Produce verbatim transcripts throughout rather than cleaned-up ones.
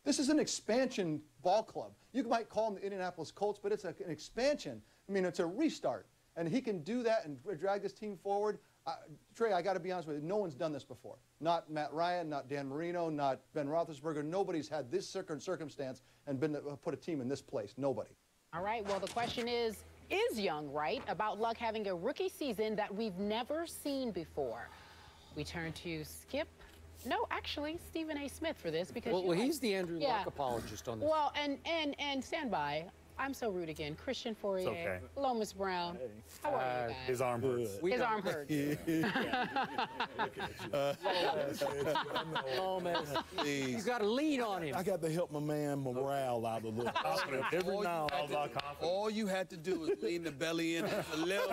This is an expansion ball club. You might call them the Indianapolis Colts, but it's a, an expansion. I mean, it's a restart. And he can do that and drag this team forward. Uh, Trey, I got to be honest with you, no one's done this before. Not Matt Ryan, not Dan Marino, not Ben Roethlisberger. Nobody's had this circumstance and been to put a team in this place. Nobody. All right, well, the question is, is Young right about Luck having a rookie season that we've never seen before? We turn to Skip. No, actually, Stephen A. Smith for this because well, well know, he's the Andrew yeah. Luck apologist on this. Well, and and and stand by. I'm so rude again. Christian Fourier, okay. Lomas Brown. Hey. How are uh, you guys? His arm hurts. His arm hurts. Lomas, you got to lean on him. I got to help my man morale out a little. Every all now and then, all you had to do was lean the belly in a little.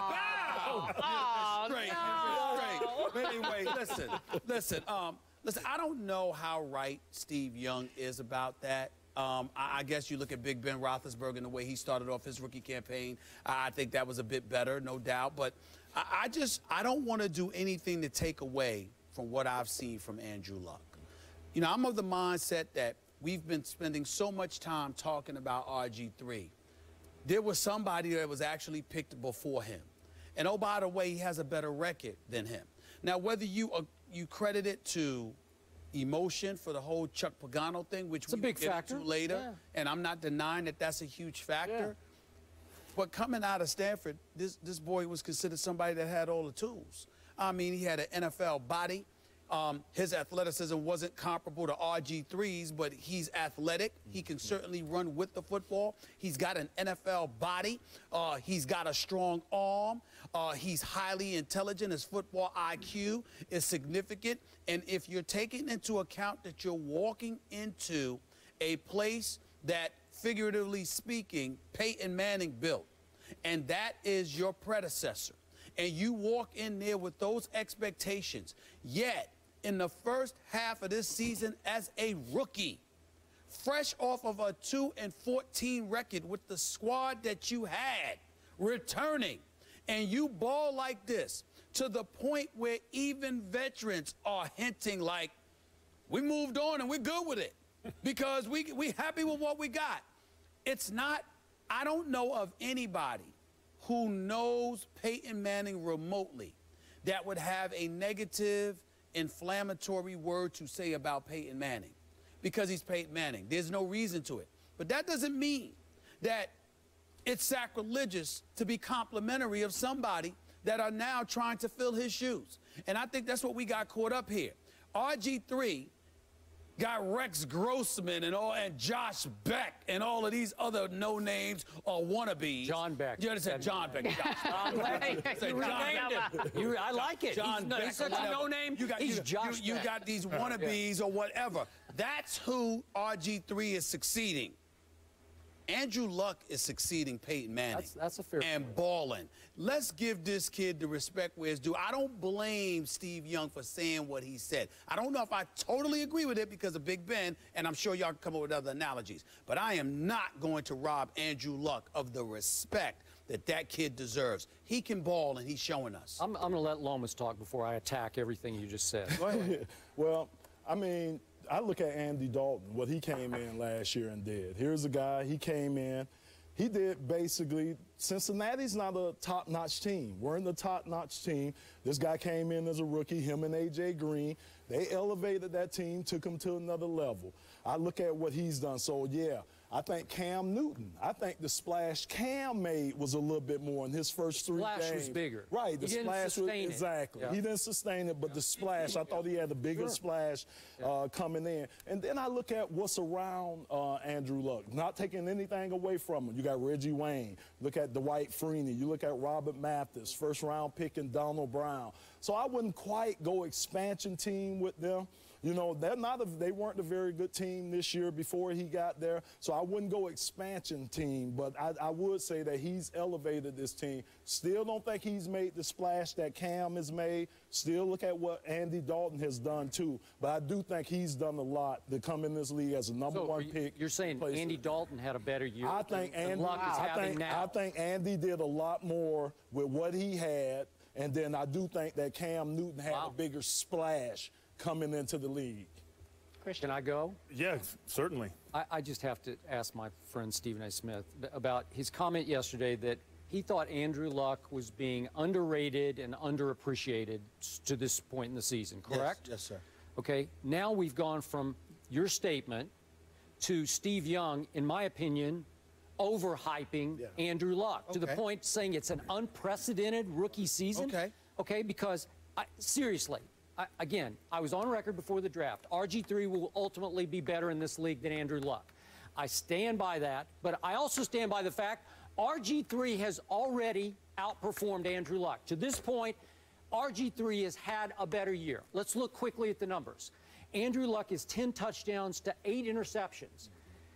Oh, oh, straight, no. straight. But anyway, listen, listen. Um, listen. I don't know how right Steve Young is about that. Um, I, I guess you look at Big Ben Roethlisberger and the way he started off his rookie campaign. I think that was a bit better, no doubt. But I, I just, I don't want to do anything to take away from what I've seen from Andrew Luck. You know, I'm of the mindset that we've been spending so much time talking about R G three. There was somebody that was actually picked before him. And oh, by the way, he has a better record than him. Now, whether you, uh, you credit it to emotion for the whole Chuck Pagano thing, which it's we a big get factor. into later, yeah. and I'm not denying that that's a huge factor. Yeah. But coming out of Stanford, this, this boy was considered somebody that had all the tools. I mean, he had an N F L body. Um, his athleticism wasn't comparable to R G three's, but he's athletic. He can certainly run with the football. He's got an N F L body. Uh, he's got a strong arm. Uh, he's highly intelligent. His football I Q is significant. And if you're taking into account that you're walking into a place that, figuratively speaking, Peyton Manning built, and that is your predecessor, and you walk in there with those expectations, yet in the first half of this season as a rookie, fresh off of a two and fourteen record with the squad that you had, returning, and you ball like this to the point where even veterans are hinting like, we moved on and we're good with it because we we happy with what we got. It's not, I don't know of anybody who knows Peyton Manning remotely that would have a negative, inflammatory word to say about Peyton Manning because he's Peyton Manning. There's no reason to it. But that doesn't mean that it's sacrilegious to be complimentary of somebody that are now trying to fill his shoes. And I think that's what we got caught up here. R G three got Rex Grossman and all and Josh Beck and all of these other no names or wannabes. John Beck. You understand? John Beck. Josh. John Beck. Say You John renamed Beck. him. You, I like it. John he's, no, Beck he's such or a whatever. no name. You got, he's you, Josh you, you Beck. got these wannabes or whatever. That's who R G three is succeeding. Andrew Luck is succeeding Peyton Manning. That's, that's a fair And point. balling. Let's give this kid the respect where it's due. I don't blame Steve Young for saying what he said. I don't know if I totally agree with it because of Big Ben, and I'm sure y'all can come up with other analogies. But I am not going to rob Andrew Luck of the respect that that kid deserves. He can ball, and he's showing us. I'm, I'm going to let Lomas talk before I attack everything you just said. Go ahead. Well, I mean, I look at Andy Dalton, what he came in last year and did. Here's a guy, he came in, he did basically, Cincinnati's not a top-notch team. We're in the top-notch team. This guy came in as a rookie, him and A J Green. They elevated that team, took him to another level. I look at what he's done. So, yeah, I think Cam Newton, I think the splash Cam made was a little bit more in his first three games. The splash was bigger. Right, the He didn't splash was, sustain it. exactly. Yeah. He didn't sustain it, but the splash, I thought he had a bigger Sure. splash uh, coming in. And then I look at what's around uh, Andrew Luck, not taking anything away from him. You got Reggie Wayne, look at Dwight Freeney, you look at Robert Mathis, first round pick and Donald Brown. So I wouldn't quite go expansion team with them. You know, they're not a, they weren't a very good team this year before he got there, so I wouldn't go expansion team, but I, I would say that he's elevated this team. Still don't think he's made the splash that Cam has made. Still look at what Andy Dalton has done, too. But I do think he's done a lot to come in this league as a number So one you, pick. You're saying Andy Dalton had a better year I think than, Andy, than Luck is I having think, now? I think Andy did a lot more with what he had, and then I do think that Cam Newton had Wow. a bigger splash coming into the league. Christian. Can I go? Yeah, certainly. I, I just have to ask my friend Stephen A. Smith about his comment yesterday that he thought Andrew Luck was being underrated and underappreciated to this point in the season, correct? Yes, yes, sir. Okay, now we've gone from your statement to Steve Young, in my opinion, overhyping Yeah. Andrew Luck to the Okay. point saying it's an unprecedented rookie season. Okay. Okay, because I, seriously, I, again, I was on record before the draft. R G three will ultimately be better in this league than Andrew Luck. I stand by that, but I also stand by the fact R G three has already outperformed Andrew Luck. To this point, R G three has had a better year. Let's look quickly at the numbers. Andrew Luck is ten touchdowns to eight interceptions.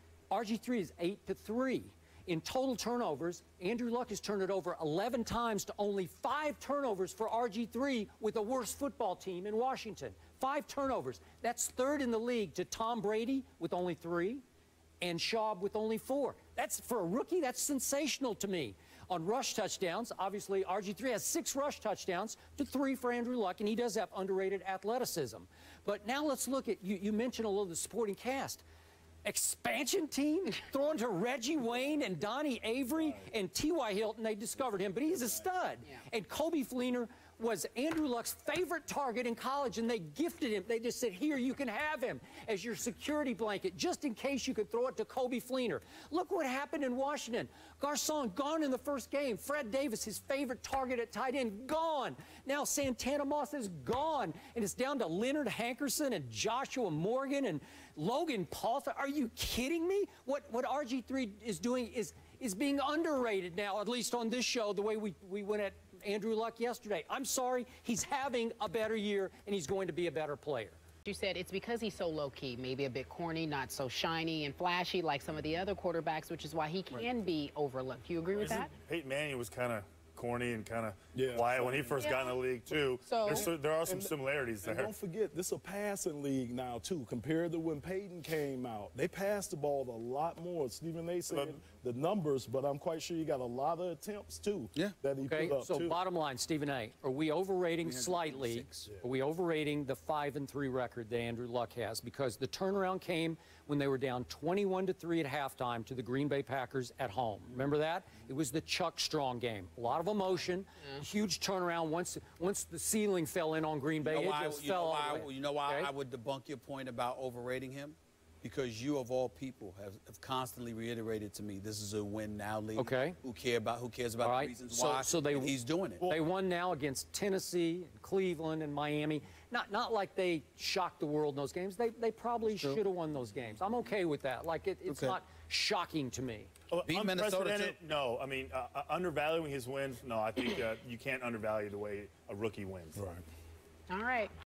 R G three is eight to three. In total turnovers, Andrew Luck has turned it over eleven times to only five turnovers for R G three with the worst football team in Washington. Five turnovers. That's third in the league to Tom Brady with only three and Schaub with only four. That's, for a rookie, that's sensational to me. On rush touchdowns, obviously R G three has six rush touchdowns to three for Andrew Luck, and he does have underrated athleticism. But now let's look at, you, you mentioned a little of the supporting cast. Expansion team throwing to Reggie Wayne and Donnie Avery and T Y. Hilton. They discovered him, but he's a stud. Yeah. And Kobe Fleener was Andrew Luck's favorite target in college, and they gifted him. They just said, here, you can have him as your security blanket, just in case you could throw it to Kobe Fleener. Look what happened in Washington. Garcon gone in the first game. Fred Davis, his favorite target at tight end, gone. Now Santana Moss is gone, and it's down to Leonard Hankerson and Joshua Morgan and Logan Paul. Are you kidding me? What, what R G three is doing is, is being underrated now, at least on this show, the way we, we went at Andrew Luck yesterday. I'm sorry, he's having a better year, and he's going to be a better player. You said it's because he's so low-key, maybe a bit corny, not so shiny and flashy like some of the other quarterbacks, which is why he can be overlooked. Do you agree with that? Peyton Manning was kind of corny and kind of Yeah. quiet when he first got in the league, too. So- There's, so- there are some And- similarities And there. don't forget, this is a passing league now, too, compared to when Peyton came out. They passed the ball a lot more. Stephen A. said the numbers, but I'm quite sure he got a lot of attempts, too, Yeah. that he Okay, put up, so too. bottom line, Stephen A., are we overrating slightly? Are we overrating the five and three record that Andrew Luck has? Because the turnaround came when they were down twenty-one to three at halftime to the Green Bay Packers at home. Remember that? It was the Chuck Strong game. A lot of emotion, huge turnaround. Once once the ceiling fell in on Green Bay, You know it why, just you know fell all why, the way. you know why Okay? I would debunk your point about overrating him? Because you, of all people, have, have constantly reiterated to me, this is a win now league. Okay. Who care about? Who cares about All the right, reasons so- why? so they- and he's doing it. They won now against Tennessee, and Cleveland, and Miami. Not not like they shocked the world in those games. They they probably should have won those games. I'm okay with that. Like it, it's Okay. not shocking to me. Uh, Beat Minnesota, unprecedented? No. I mean, uh, uh, undervaluing his wins? No, I think uh, you can't undervalue the way a rookie wins. Right. All right.